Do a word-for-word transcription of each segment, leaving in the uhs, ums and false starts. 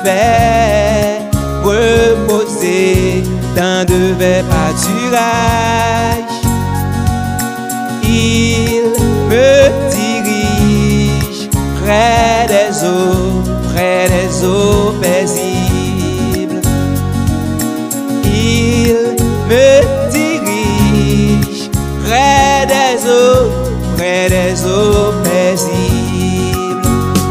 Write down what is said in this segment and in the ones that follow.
fait reposer dans de verts pâturages. Il me dirige près des eaux, près des eaux paisibles. Il me dirige près des eaux, près des eaux paisibles.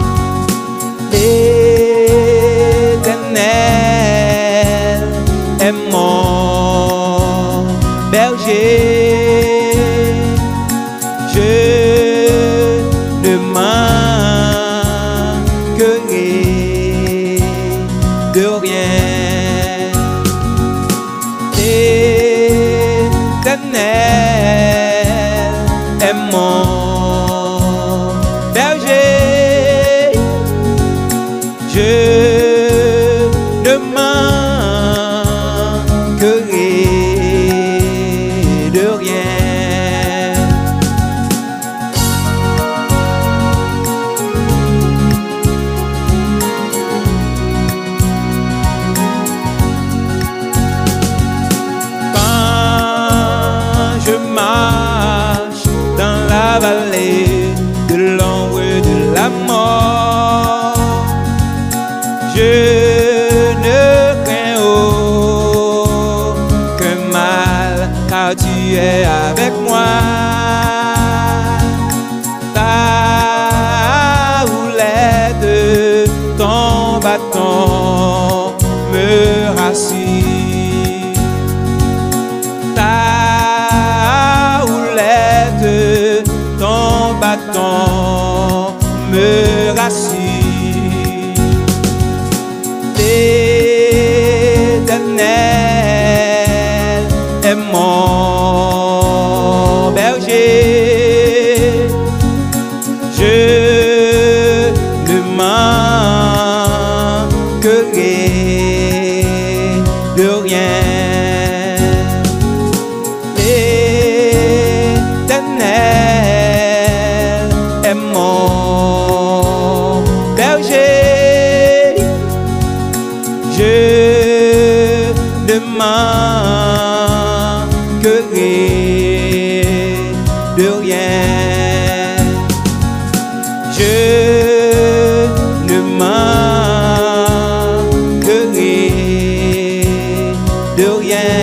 L'Éternel est mon berger. Je ne manquerai de rien. L'Éternel est mon berger. Je ne manquerai de rien. La vallée de l'ombre de la mort, je ne crains aucun mal, car tu es avec moi. Ta houlette, ton bâton me rassure. Ta houlette, ton bâton me rassure. L'Éternel est mon berger. Je ne manquerai de rien. L'Éternel est mon berger. Je ne manquerai de rien. Je ne manquerai de rien.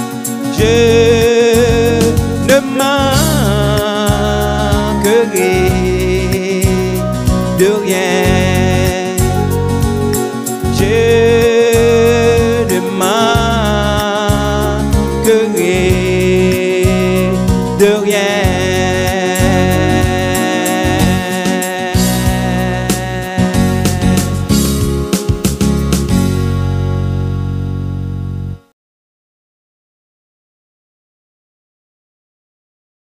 Je ne manquerai